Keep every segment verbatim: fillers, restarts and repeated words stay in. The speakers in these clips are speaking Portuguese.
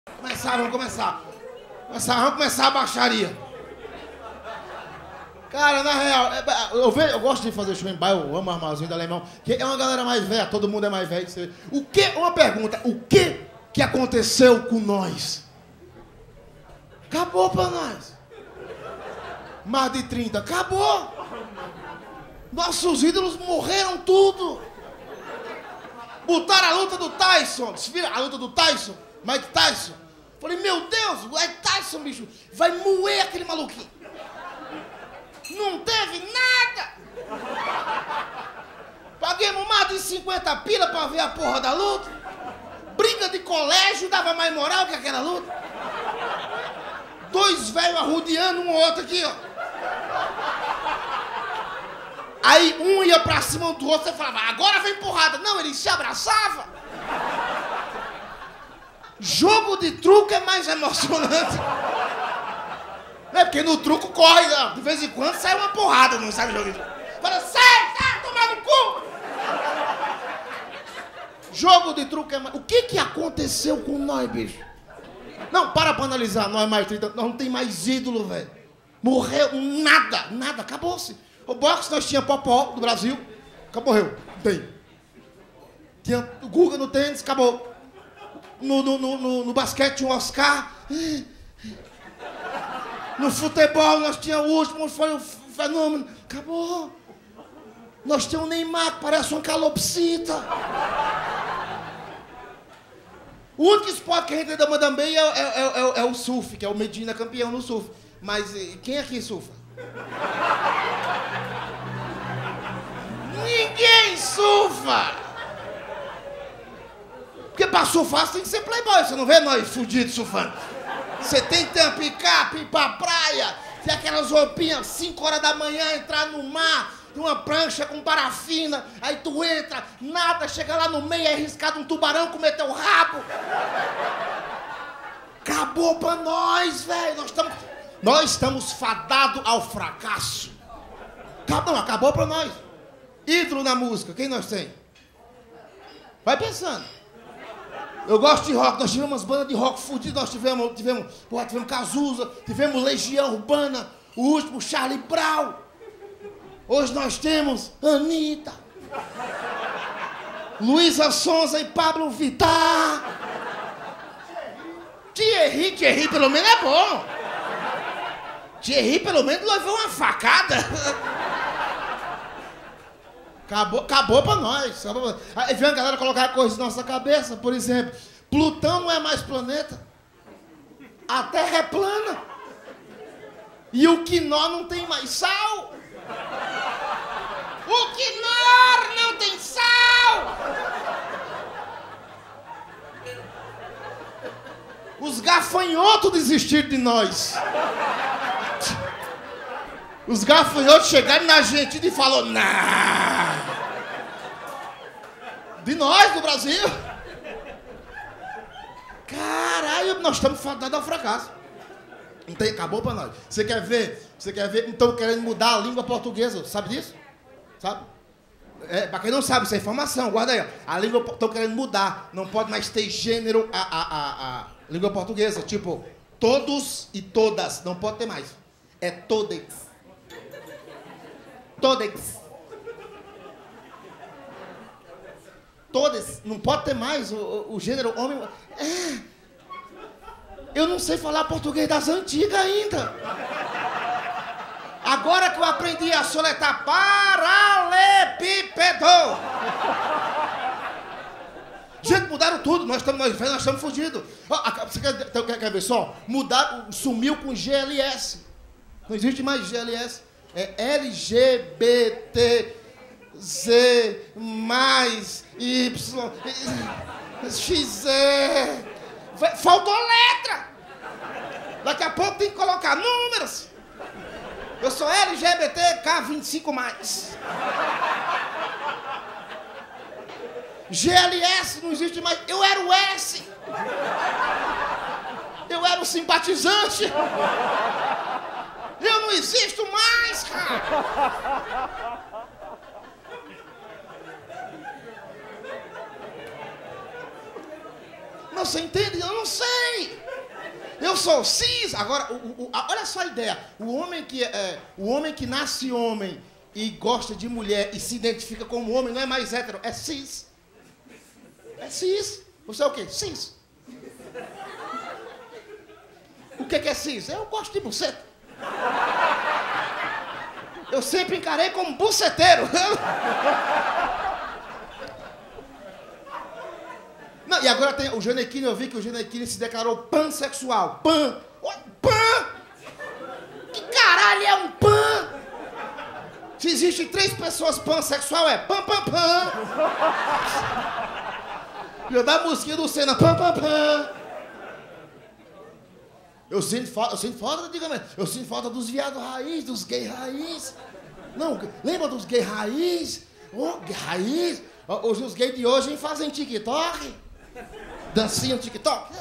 Começar, vamos começar. Começar, vamos começar a baixaria. Cara, na real, eu, vejo, eu gosto de fazer show em bairro, eu amo o Armazém do Alemão, que é uma galera mais velha, todo mundo é mais velho que você. O que, uma pergunta, o que que aconteceu com nós? Acabou pra nós. Mais de trinta, acabou. Nossos ídolos morreram tudo. Botaram a luta do Tyson, a luta do Tyson, Mike Tyson. Falei, meu Deus, o Mike Tyson, bicho, vai moer aquele maluquinho. Não teve nada. Paguemos mais de cinquenta pila pra ver a porra da luta. Briga de colégio dava mais moral que aquela luta. Dois velhos arrodeando um ou outro aqui, ó. Aí um ia pra cima do outro, você falava, agora vem porrada. Não, ele se abraçava. Jogo de truco é mais emocionante. É porque no truco corre, de vez em quando sai uma porrada, não sabe jogo de truco. Fala, sai, sai, toma no cu! Jogo de truco é mais... O que que aconteceu com nós, bicho? Não, para pra analisar, nós mais trinta, nós não tem mais ídolo, velho. Morreu, nada, nada, acabou-se. O boxe nós tinha Popó do Brasil, acabou, morreu, não tem. Tinha o Guga no tênis, acabou. No, no, no, no, no basquete tinha o Oscar. No futebol nós tínhamos o último, foi o fenômeno. Acabou. Nós temos o Neymar, que parece uma calopsita. O único esporte que a gente ainda manda bem é, é, é, é, é o surf, que é o Medina campeão no surf. Mas quem aqui surfa? Ninguém surfa! Porque pra surfar você tem que ser playboy, você não vê nós fudidos surfando. Você tem que ter uma picape, ir pra praia, ter aquelas roupinhas, cinco horas da manhã, entrar no mar, uma prancha com parafina, aí tu entra, nada, chega lá no meio, é arriscado um tubarão comer teu rabo. Acabou pra nós, velho. Nós estamos nós estamos fadados ao fracasso. Acabou, acabou pra nós. Ídolo na música, quem nós tem? Vai pensando. Eu gosto de rock, nós tivemos umas bandas de rock fudidas, nós tivemos, tivemos, porra, tivemos Cazuza, tivemos Legião Urbana, o último Charlie Brown. Hoje nós temos Anitta, Luísa Sonza e Pablo Vittar. Thierry, Thierry pelo menos é bom. Thierry pelo menos levou uma facada. Acabou, acabou pra nós. Acabou pra nós. Aí vem a galera colocar coisas na nossa cabeça, por exemplo, Plutão não é mais planeta. A Terra é plana. E o quinó não tem mais sal. O quinó não tem sal. Os gafanhotos desistiram de nós. Os gafanhotos chegaram na Argentina e falaram, nah. De nós, do Brasil. Caralho, nós estamos fadados ao fracasso. Não tem, acabou pra nós. Você quer ver? Você quer ver? Estão querendo mudar a língua portuguesa, sabe disso? Sabe? É, pra quem não sabe, isso é informação, guarda aí. A língua estão querendo mudar. Não pode mais ter gênero a, a, a, a língua portuguesa. Tipo, todos e todas. Não pode ter mais. É todex. Todex. Todas. Não pode ter mais o, o, o gênero homem. É. Eu não sei falar português das antigas ainda. Agora que eu aprendi a soletrar paralelepípedo. Gente, mudaram tudo. Nós estamos nós, nós estamos fugidos. Você quer, quer, quer ver só? Mudaram, sumiu com G L S. Não existe mais G L S. É L G B T Z mais Y X E. Faltou letra. Daqui a pouco tem que colocar números. Eu sou L G B T K vinte e cinco mais. G L S não existe mais. Eu era o S. Eu era o simpatizante. Eu não existo mais, cara. Você entende? Eu não sei. Eu sou cis. Agora, o, o, a, olha só a ideia. O homem, que, é, o homem que nasce homem e gosta de mulher e se identifica como homem não é mais hétero, é cis. É cis. Você é o quê? Cis. O que, que é cis? Eu gosto de buceta. Eu sempre encarei como buceteiro. Não, e agora tem o Gianecchini, eu vi que o Gianecchini se declarou pansexual. Pan. Pan? Que caralho é um pan? Se existem três pessoas pansexual, é pan, pan, pan. Eu dá a musiquinha do Senna, pan, pan, pan. Eu sinto falta, eu sinto falta, antigamente. Eu sinto falta dos viados raiz, dos gays raiz. Não, lembra dos gays raiz? Oh, gay raiz. Os, os gays de hoje fazem TikTok. Dancinha no TikTok.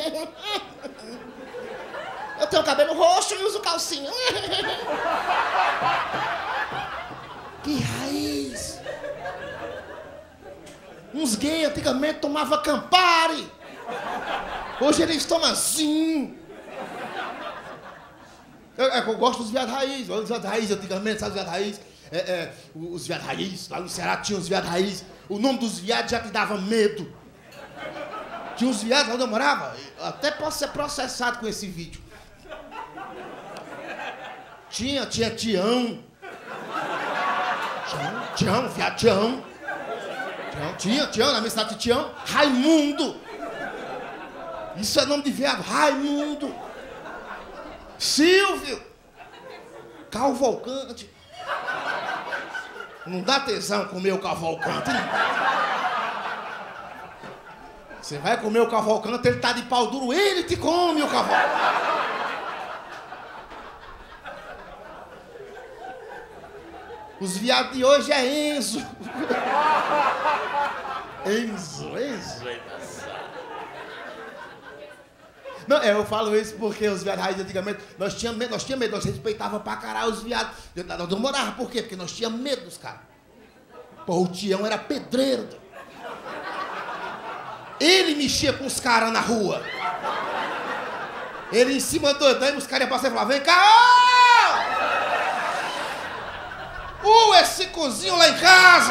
Eu tenho cabelo roxo e uso calcinha. Que raiz. Uns gays antigamente tomavam Campari. Hoje eles tomam assim. Eu, eu gosto dos viados raiz. Os viados raiz antigamente, sabe os viados raiz? É, é, os viados raiz, lá no Ceará tinha os viados raiz. O nome dos viados já te dava medo. Tinha uns viados onde eu morava. Eu até posso ser processado com esse vídeo. Tinha, tinha Tião. Tião, Tião, viado Tião. Tião. Tinha, Tião, na minha cidade de Tião. Raimundo. Isso é nome de viado, Raimundo. Silvio. Cavalcante. Não dá tesão comer o Cavalcante. Você vai comer o Cavalcante, ele tá de pau duro, ele te come o Cavalcante. Os viados de hoje é Enzo. Enzo, Enzo, Enzo. Não, eu falo isso porque os viados raiz antigamente, nós tínhamos medo, nós tínhamos medo, nós respeitávamos pra caralho os viados. Nós não morávamos, por quê? Porque nós tínhamos medo dos caras. Pô, o Tião era pedreiro. Ele mexia com os caras na rua. Ele em cima do doidão, os caras iam passar e falavam, vem cá, ô! Uh, esse cozinho lá em casa!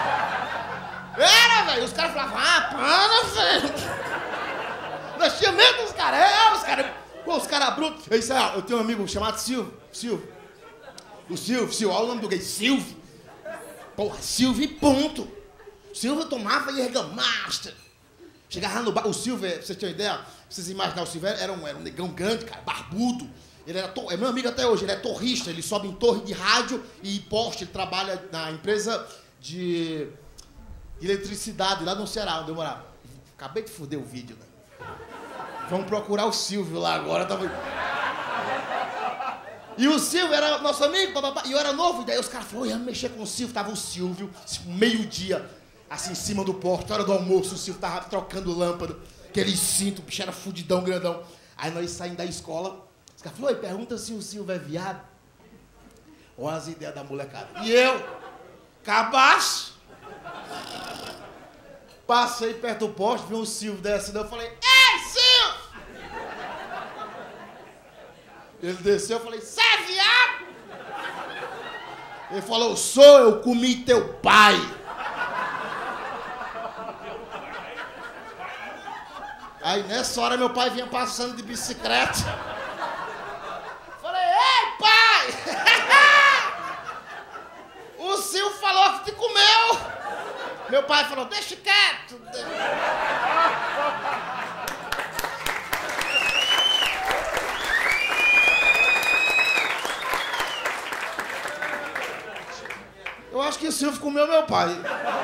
Era, velho, os caras falavam, ah, para, velho! Nós tínhamos medo dos caras, é, os caras, pô, os caras brutos. Eu, disse, ah, eu tenho um amigo chamado Silvio, Silvio. O Silvio, Silvio, olha o nome do gay, Silvio. Porra, Silvio e ponto. Silvio tomava Jägermeister. Chegava no bar, o Silvio, pra vocês terem uma ideia, pra vocês imaginarem, o Silvio era um, era um negão grande, cara, barbudo. Ele era, to... é meu amigo até hoje, ele é torrista, ele sobe em torre de rádio e poste, ele trabalha na empresa de eletricidade lá no Ceará, onde eu morava. Acabei de foder o vídeo, né? Vamos procurar o Silvio lá agora. Tava... E o Silvio era nosso amigo, papapá, e eu era novo, e daí os caras falaram, ia mexer com o Silvio, tava o Silvio, meio-dia, assim, em cima do porto, hora do almoço, o Silvio tava trocando lâmpada, aquele cinto, o bicho era fudidão, grandão. Aí nós saímos da escola, os caras falaram, pergunta se o Silvio é viado. Olha as ideias da molecada. E eu, cabaço, passei perto do poste, vi o Silvio descendo, eu falei, ei, Silvio! Ele desceu, eu falei, cê é viado? Ele falou, sou, eu comi teu pai. Aí nessa hora meu pai vinha passando de bicicleta. Falei, ei, pai! O Silvio falou que te comeu. Meu pai falou, deixa quieto. Eu acho que o Silvio comeu meu pai.